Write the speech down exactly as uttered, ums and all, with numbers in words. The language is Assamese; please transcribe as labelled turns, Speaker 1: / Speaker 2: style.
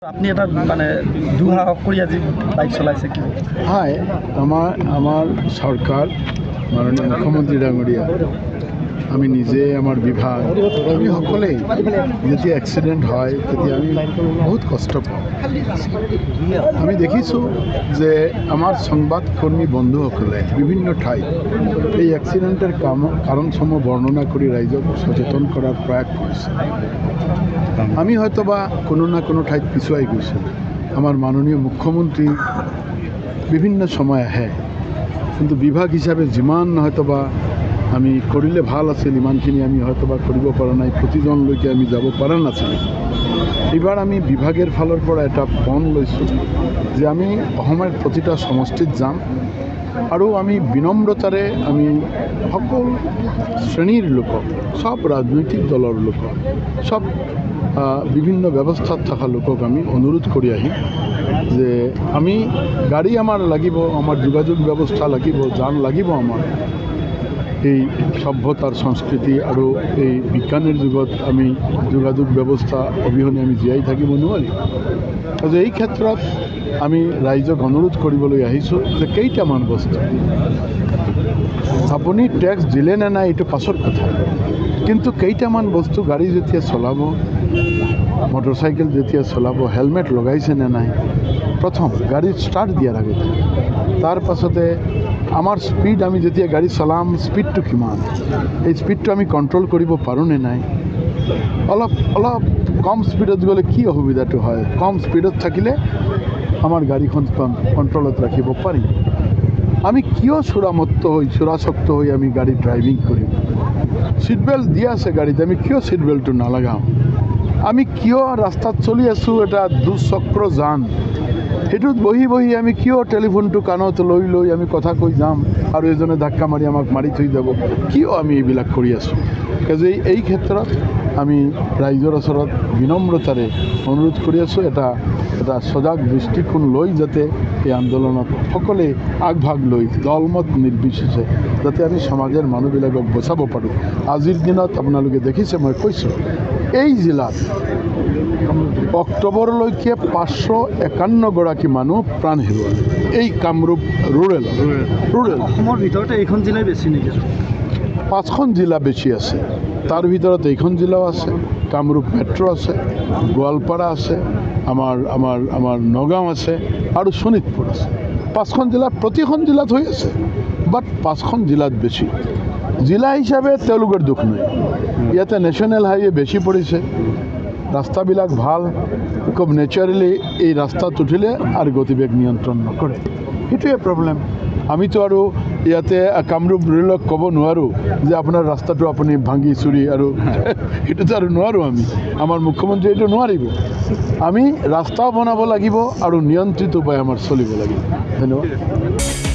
Speaker 1: আপনি এটা মানে দুঃসাহস কৰি আজি বাইক চলাইছে কি
Speaker 2: হয় আমাৰ আমাৰ সরকার মাননীয় মুখ্যমন্ত্রী ডাঙরিয়া আমি নিজে আমার বিভাগ আমি সকলেই যদি এক্সিডেন্ট হয় তেতিয়া আমি বহুত কষ্ট পাওঁ আমি দেখিছোঁ যে আমার সংবাদকর্মী বন্ধুসকলে বিভিন্ন ঠাইত এই এক্সিডেন্টের কারণসমূহ বর্ণনা করে রাইজক সচেতন করার প্রয়াস কৰিছে আমি হয়তোবা কোনো না কোনো ঠাইত পিছুৱাই গৈছোঁ আমার মাননীয় মুখ্যমন্ত্রী বিভিন্ন সময় আহে কিন্তু বিভাগ হিসাবে যিমান হয়তোবা আমি কৰিলে ভাল আছিল ইমানখিনি আমি হয়তোবা কৰিব পৰা নাই প্ৰতিজনলৈকে আমি যাব পৰা নাছিলোঁ এইবাৰ আমি বিভাগের ফালৰ পৰা এটা পণ লৈছোঁ যে আমি অসমৰ প্ৰতিটা সমষ্টিত যাম আৰু আমি বিনম্ৰতাৰে আমি সকল শ্ৰেণীৰ লোকক সব ৰাজনৈতিক দলৰ লোকক সব বিভিন্ন ব্যৱস্থাত থকা লোকক আমি অনুৰোধ কৰি আহিম যে আমি গাড়ী আমাৰ লাগিব আমাৰ যোগাযোগ ব্যৱস্থা লাগিব যান লাগিব আমাৰ এই সভ্যতার সংস্কৃতি আৰু এই বিজ্ঞানের যুগত আমি যোগাযোগ ব্যৱস্থা অবিহনে আমি জীয়াই থাকিব নোৱাৰিম আৰু এই ক্ষেত্ৰত আমি ৰাইজক অনুৰোধ কৰিবলৈ আহিছোঁ যে কেইটামান বস্তু আপুনি টেক্স দিলে নে নাই এইটো পাছৰ কথা কিন্তু কেইটামান বস্তু গাড়ী যেতিয়া চলাব মটৰচাইকেল যেতিয়া চলাব হেলমেট লগাইছে নে নাই প্ৰথম গাড়ী ষ্টাৰ্ট দিয়াৰ আগতে তাৰ পাছতে আমার স্পীড আমি যেতিয়া গাড়ী চলাম স্পীডটো কিমান এই স্পীডটো আমি কন্ট্রোল কৰিব পাৰোঁ নে নাই অলপ অলপ কম স্পীডত গ'লে কি অসুবিধাটো হয় কম স্পীডত থাকিলে আমাৰ গাড়ীখন কন্ট্রোলত ৰাখিব পাৰি আমি কিয় চোৰামত্ত হৈ চোৰাচক্ত হৈ আমি গাড়ী ড্ৰাইভিং কৰিম সিট বেল্ট দিয়া আছে গাড়ীত আমি কিয় সিট বেল্টটো নালাগাম আমি কিয় ৰাস্তাত চলি আছোঁ এটা দুচক্ৰ যান সেইটোত বহি বহি আমি কিয় টেলিফোনটো কাণত লৈ লৈ আমি কথা কৈ যাম আৰু এজনে ধাক্কা মাৰি আমাক মাৰি থৈ যাব কিয় আমি এইবিলাক কৰি আছোঁ কাজে এই ক্ষেত্ৰত আমি ৰাইজৰ ওচৰত বিনম্ৰতাৰে অনুৰোধ কৰি আছোঁ এটা এটা সজাগ দৃষ্টিকোণ লৈ যাতে এই আন্দোলনত সকলে আগভাগ লৈ দলমত নিৰ্বিশেষে যাতে আমি সমাজৰ মানুহবিলাকক বচাব পাৰোঁ আজিৰ দিনত আপোনালোকে দেখিছে মই কৈছোঁ এই জিলাত অক্টোবৰলৈকে পাঁচশ একাৱন্নগৰাকী মানুহ প্ৰাণ হেৰুৱালে এই কামৰূপ ৰুৰেল ৰুৰেল
Speaker 1: অসমৰ ভিতৰতে এইখন জিলাই বেছি নেকি
Speaker 2: পাঁচখন জিলা বেছি আছে তাৰ ভিতৰত এইখন জিলাও আছে কামৰূপ মেট্ৰ' আছে গোৱালপাৰা আছে আমাৰ আমাৰ আমাৰ নগাঁও আছে আৰু শোণিতপুৰ আছে পাঁচখন জিলাত প্ৰতিখন জিলাত হৈ আছে বাট পাঁচখন জিলাত বেছি জিলা হিচাপে তেওঁলোকৰ দুখ নাই ইয়াতে নেশ্যনেল হাইৱে বেছি পৰিছে ৰাস্তাবিলাক ভাল খুব নেচাৰেলি এই ৰাস্তাত উঠিলে আৰু গতিবেগ নিয়ন্ত্ৰণ নকৰে সেইটোৱে প্ৰব্লেম আমিতো আৰু ইয়াতে কামৰূপ ৰেলক ক'ব নোৱাৰোঁ যে আপোনাৰ ৰাস্তাটো আপুনি ভাঙি চুৰি আৰু সেইটোতো আৰু নোৱাৰোঁ আমি আমাৰ মুখ্যমন্ত্ৰী এইটো নোৱাৰিব আমি ৰাস্তাও বনাব লাগিব আৰু নিয়ন্ত্ৰিত উপায় আমাৰ চলিব লাগিব ধন্যবাদ।